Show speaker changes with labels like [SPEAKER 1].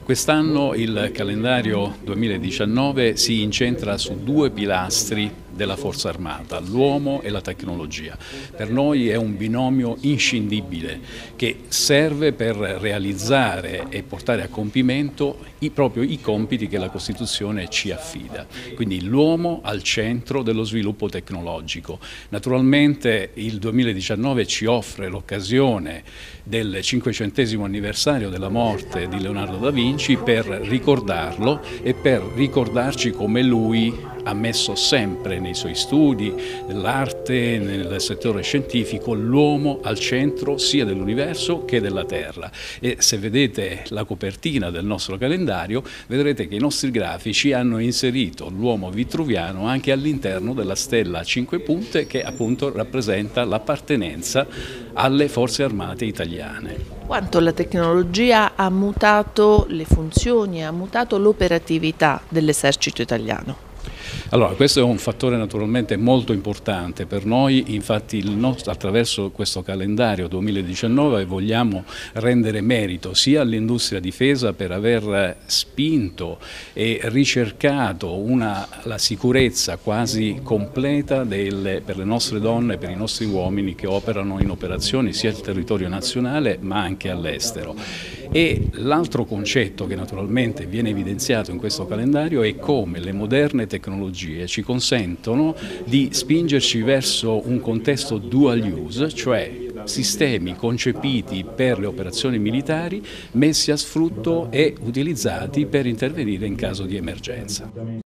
[SPEAKER 1] Quest'anno il calendario 2019 si incentra su due pilastri della Forza Armata, l'uomo e la tecnologia. Per noi è un binomio inscindibile che serve per realizzare e portare a compimento proprio i compiti che la Costituzione ci affida. Quindi l'uomo al centro dello sviluppo tecnologico. Naturalmente il 2019 ci offre l'occasione del 500° anniversario della morte di Leonardo da Vinci per ricordarlo e per ricordarci come lui ha messo sempre nei suoi studi, nell'arte, nel settore scientifico, l'uomo al centro sia dell'universo che della Terra. E se vedete la copertina del nostro calendario, vedrete che i nostri grafici hanno inserito l'uomo vitruviano anche all'interno della stella a 5 punte che appunto rappresenta l'appartenenza alle forze armate italiane.
[SPEAKER 2] Quanto la tecnologia ha mutato le funzioni, ha mutato l'operatività dell'esercito italiano?
[SPEAKER 1] Allora, questo è un fattore naturalmente molto importante per noi, infatti attraverso questo calendario 2019 vogliamo rendere merito sia all'industria difesa per aver spinto e ricercato la sicurezza quasi completa per le nostre donne e per i nostri uomini che operano in operazioni sia sul territorio nazionale ma anche all'estero. E l'altro concetto che naturalmente viene evidenziato in questo calendario è come le moderne tecnologie ci consentono di spingerci verso un contesto dual use, cioè sistemi concepiti per le operazioni militari messi a sfrutto e utilizzati per intervenire in caso di emergenza.